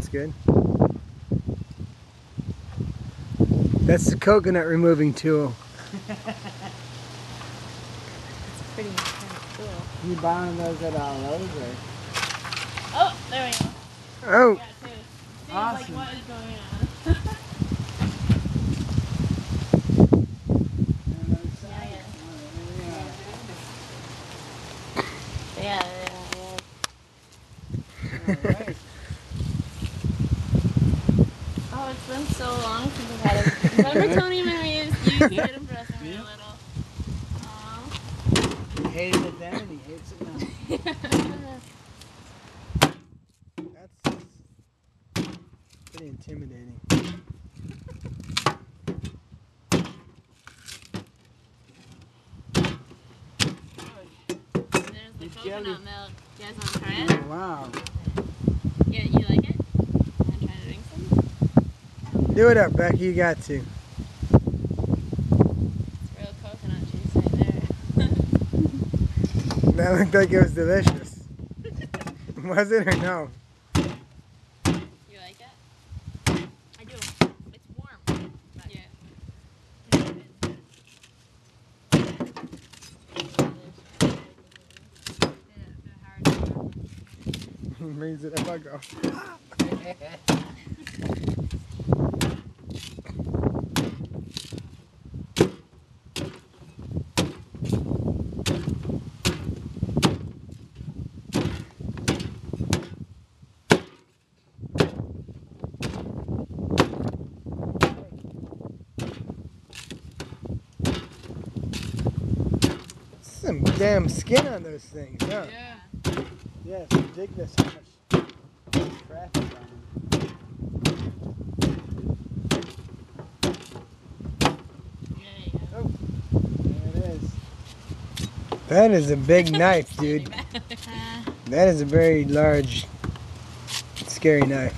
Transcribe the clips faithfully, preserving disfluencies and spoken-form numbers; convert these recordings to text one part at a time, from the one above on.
good. That's the coconut removing tool. It's pretty kind of cool. You buying those at our Lowe's or? Oh, there we go. Oh! Yeah, too. See, Awesome. like, what is going on? Yeah, yeah, yeah. Alright. Oh, it's been so long since I've had a... Remember Tony when we used, you used to get him for us when we were little? Aww. He hated it then and he hates it now. That's pretty intimidating. There's the It's coconut jelly. milk. You guys want to try it? Oh, wow. Yeah, you like it? Want to try to drink some? Do it up, Becky. You got to. It's real coconut juice right there. That looked like it was delicious. Was it or no? You like it? I do. It's warm. Yeah. Brings it up, I go. Some damn skin on those things, huh? Yeah. Yeah, it's ridiculous how much traffic on them. There you go. Oh, there it is. That is a big knife, dude. That is a very large, scary knife.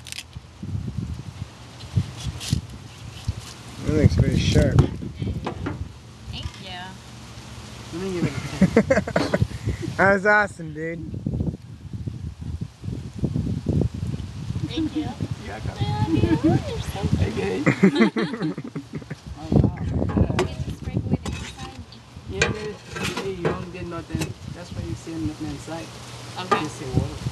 That looks very sharp. Thank you. Let me give it a That was awesome, dude. Thank you. Yeah, I I got it. love you. You're so Okay. Oh, wow. Get to scrape away the inside. Yeah, it is. Hey, you don't get nothing. That's why you see nothing inside. Okay. You see water.